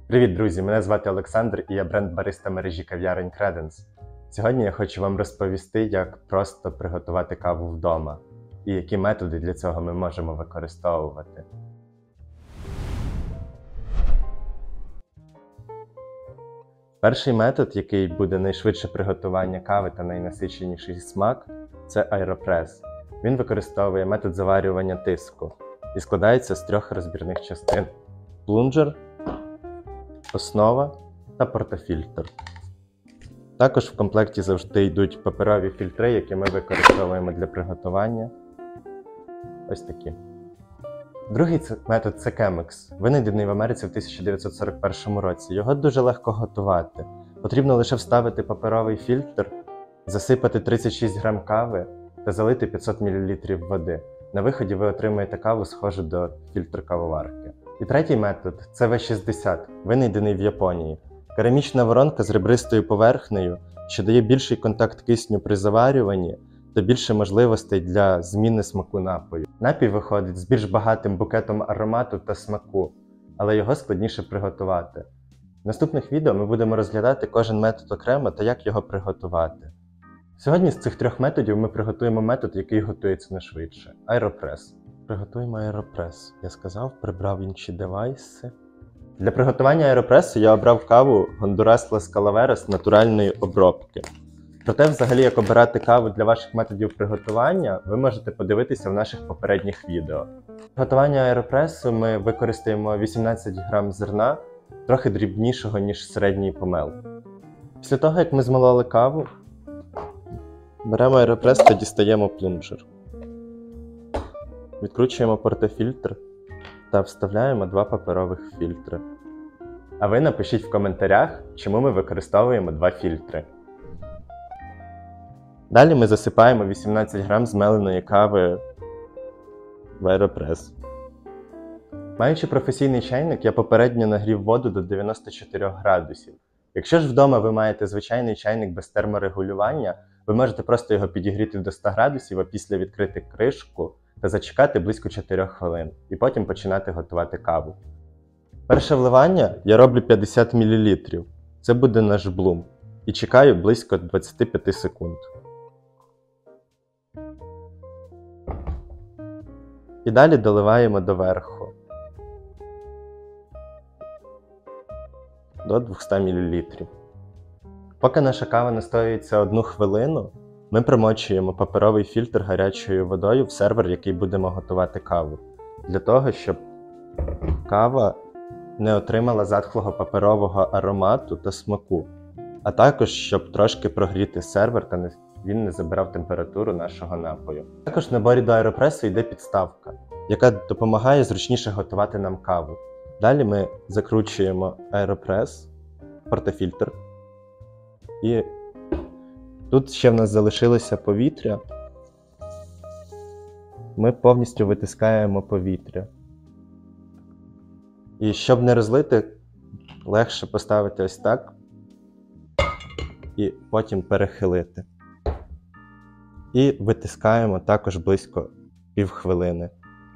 Привіт, друзі! Мене звати Олександр і я бренд-бариста мережі кав'ярень Credence. Сьогодні я хочу вам розповісти, як просто приготувати каву вдома і які методи для цього ми можемо використовувати. Перший метод, який буде найшвидше приготування кави та найнасиченіший смак, це AeroPress. Він використовує метод заварювання тиску і складається з трьох розбірних частин: плунжер, основа та портофільтр. Також в комплекті завжди йдуть паперові фільтри, які ми використовуємо для приготування. Ось такі. Другий метод – це Chemex, винайдений в Америці в 1941 році. Його дуже легко готувати. Потрібно лише вставити паперовий фільтр, засипати 36 грам кави та залити 500 мл води. На виході ви отримаєте каву, схожу до фільтр-кавоварки. І третій метод – це V60, винайдений в Японії. Керамічна воронка з ребристою поверхнею, що дає більший контакт кисню при заварюванні та більше можливостей для зміни смаку напою. Напій виходить з більш багатим букетом аромату та смаку, але його складніше приготувати. В наступних відео ми будемо розглядати кожен метод окремо та як його приготувати. Сьогодні з цих трьох методів ми приготуємо метод, який готується найшвидше – AeroPress. Приготуємо AeroPress. Я сказав, прибрав інші девайси. Для приготування AeroPress я обрав каву Honduras Las Calaveras натуральної обробки. Проте, взагалі, як обирати каву для ваших методів приготування, ви можете подивитися в наших попередніх відео. Для приготування AeroPress ми використаємо 18 грам зерна, трохи дрібнішого, ніж середній помел. Після того, як ми змололи каву, беремо AeroPress та дістаємо плунжер. Відкручуємо портофільтр та вставляємо два паперових фільтри. А ви напишіть в коментарях, чому ми використовуємо два фільтри. Далі ми засипаємо 18 грам змеленої кави в AeroPress. Маючи професійний чайник, я попередньо нагрів воду до 94 градусів. Якщо ж вдома ви маєте звичайний чайник без терморегулювання, ви можете просто його підігріти до 100 градусів, а після відкрити кришку та зачекати близько 4 хвилин, і потім починати готувати каву. Перше вливання я роблю 50 мл. Це буде наш блум. І чекаю близько 25 секунд. І далі доливаємо доверху. До 200 мл. Поки наша кава настоюється 1 хвилину, ми промочуємо паперовий фільтр гарячою водою в сервер, який будемо готувати каву. Для того, щоб кава не отримала затхлого паперового аромату та смаку. А також, щоб трошки прогріти сервер та він не забирав температуру нашого напою. Також в наборі до AeroPress йде підставка, яка допомагає зручніше готувати нам каву. Далі ми закручуємо AeroPress, портофільтр. І тут ще в нас залишилося повітря. Ми повністю витискаємо повітря. І щоб не розлити, легше поставити ось так і потім перехилити. І витискаємо також близько півхвилини.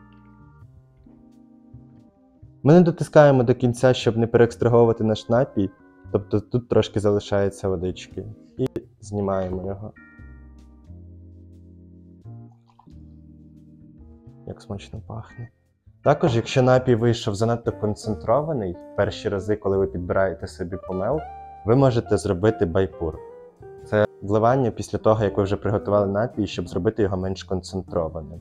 Ми не дотискаємо до кінця, щоб не переекстраговувати наш напій, тобто тут трошки залишається водички. І знімаємо його. Як смачно пахне. Також, якщо напій вийшов занадто концентрований, перші рази, коли ви підбираєте собі помел, ви можете зробити байпур. Це вливання після того, як ви вже приготували напій, щоб зробити його менш концентрованим.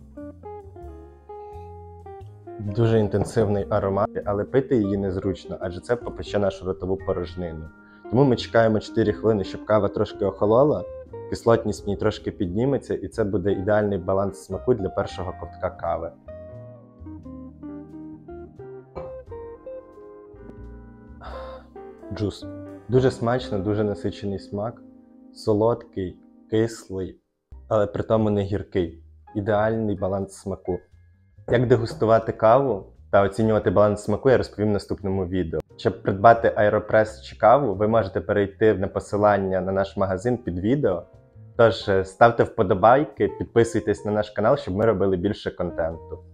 Дуже інтенсивний аромат, але пити її незручно, адже це попече нашу ротову порожнину. Тому ми чекаємо 4 хвилини, щоб кава трошки охолола, кислотність в ній трошки підніметься, і це буде ідеальний баланс смаку для першого ковтка кави. Джус. Дуже смачно, дуже насичений смак, солодкий, кислий, але при тому не гіркий. Ідеальний баланс смаку. Як дегустувати каву та оцінювати баланс смаку, я розповім в наступному відео. Щоб придбати AeroPress чи каву, ви можете перейти на посилання на наш магазин під відео. Тож ставте вподобайки, підписуйтесь на наш канал, щоб ми робили більше контенту.